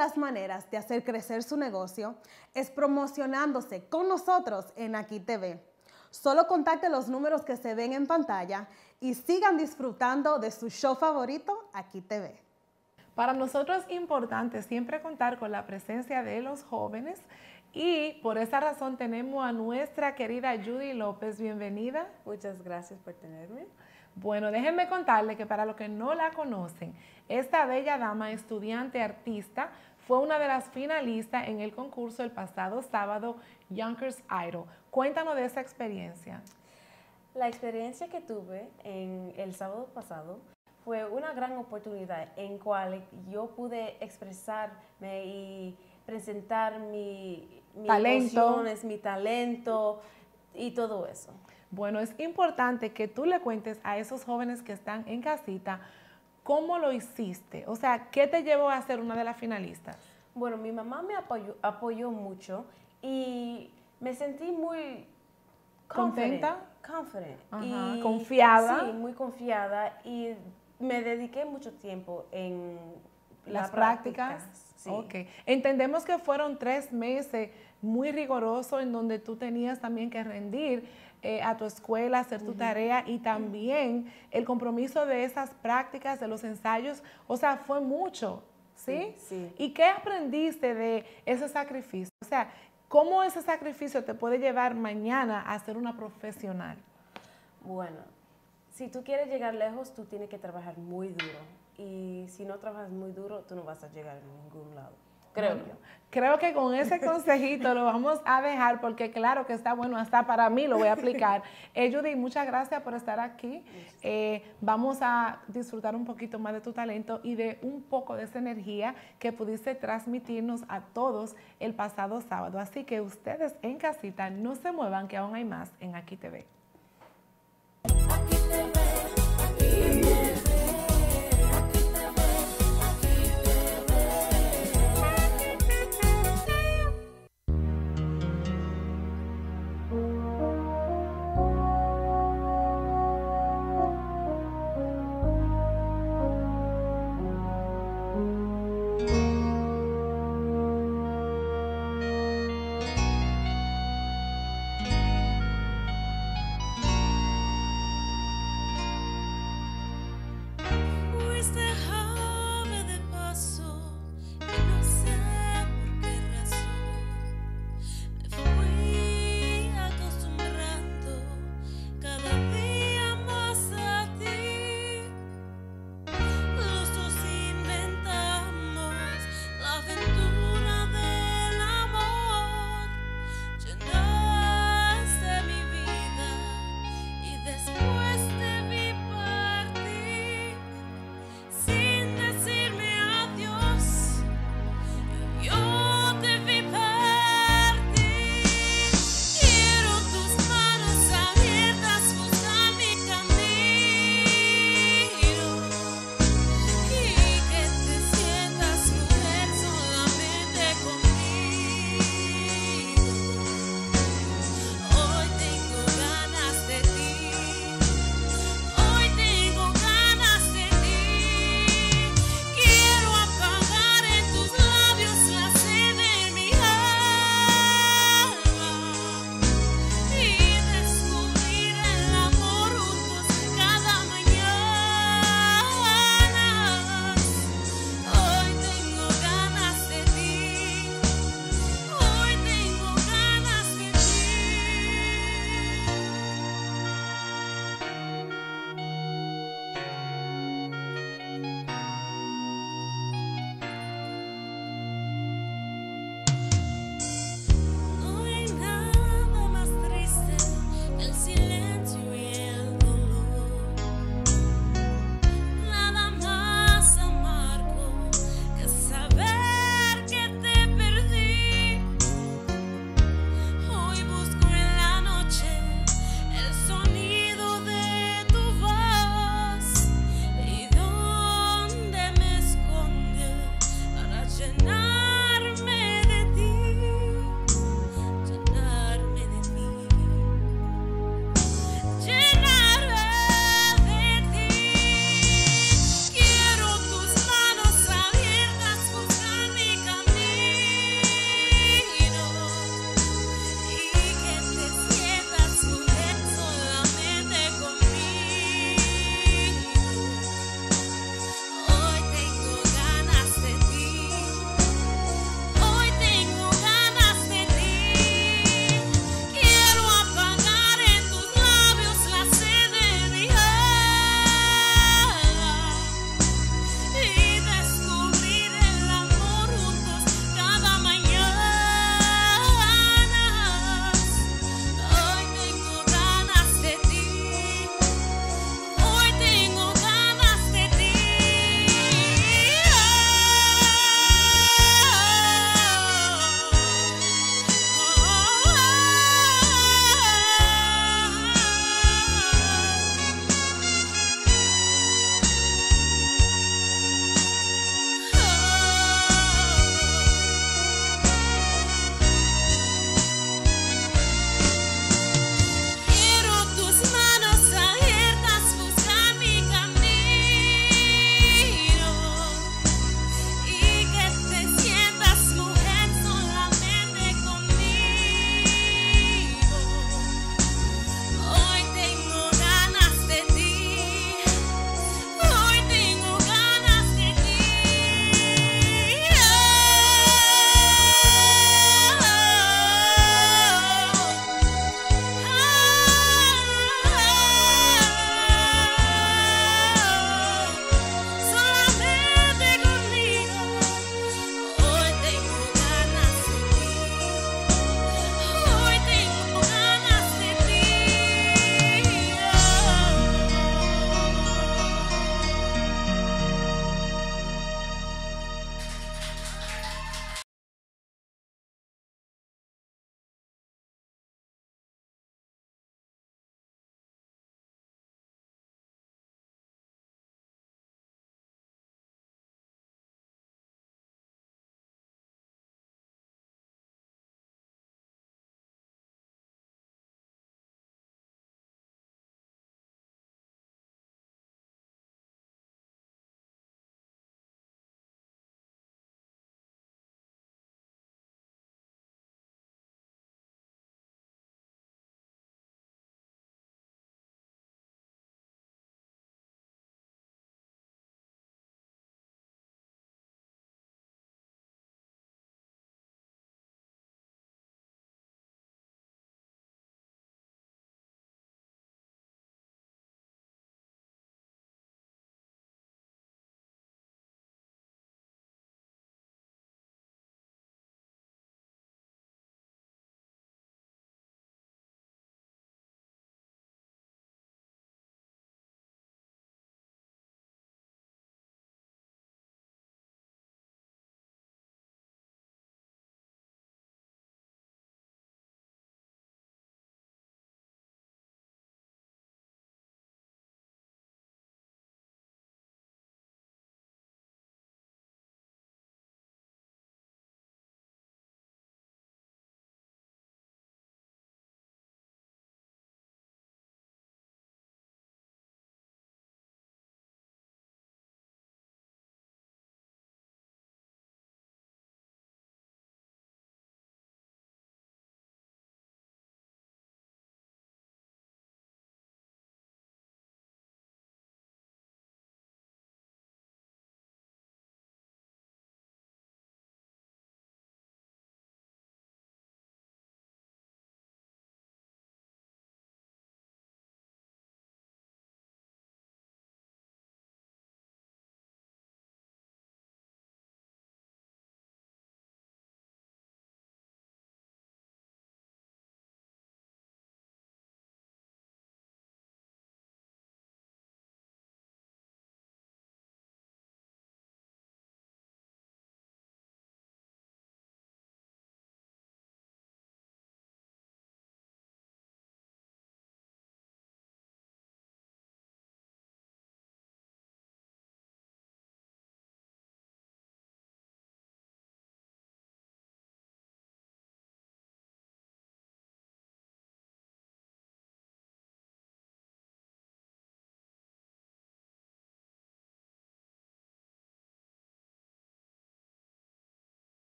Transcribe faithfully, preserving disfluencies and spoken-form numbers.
las maneras de hacer crecer su negocio es promocionándose con nosotros en Aquí T V. Solo contacte los números que se ven en pantalla y sigan disfrutando de su show favorito, Aquí T V. Para nosotros es importante siempre contar con la presencia de los jóvenes y por esa razón tenemos a nuestra querida Judy López. Bienvenida. Muchas gracias por tenerme. Bueno, déjenme contarle que para los que no la conocen, esta bella dama, estudiante artista, fue una de las finalistas en el concurso el pasado sábado, Yonkers Idol. Cuéntanos de esa experiencia. La experiencia que tuve en el sábado pasado fue una gran oportunidad en cual yo pude expresarme y presentar mi, mi talento. emociones, mi talento y todo eso. Bueno, es importante que tú le cuentes a esos jóvenes que están en casita cómo lo hiciste. O sea, ¿qué te llevó a ser una de las finalistas? Bueno, mi mamá me apoyó, apoyó mucho y me sentí muy ¿contenta? Confident. Ajá, Y, confiada. Sí, muy confiada y me dediqué mucho tiempo en las la prácticas. práctica, sí. Ok. Entendemos que fueron tres meses muy rigurosos en donde tú tenías también que rendir eh, a tu escuela, hacer tu uh-huh. tarea y también el compromiso de esas prácticas, de los ensayos. O sea, fue mucho, ¿sí? Sí, sí. ¿Y qué aprendiste de ese sacrificio? O sea, ¿cómo ese sacrificio te puede llevar mañana a ser una profesional? Bueno, si tú quieres llegar lejos, tú tienes que trabajar muy duro. Y si no trabajas muy duro, tú no vas a llegar a ningún lado. Creo bueno, yo. Creo que con ese consejito lo vamos a dejar porque claro que está bueno, hasta para mí lo voy a aplicar. Eh, Judy, muchas gracias por estar aquí. Eh, vamos a disfrutar un poquito más de tu talento y de un poco de esa energía que pudiste transmitirnos a todos el pasado sábado. Así que ustedes en casita no se muevan, que aún hay más en Aquí T V. Aquí te ve.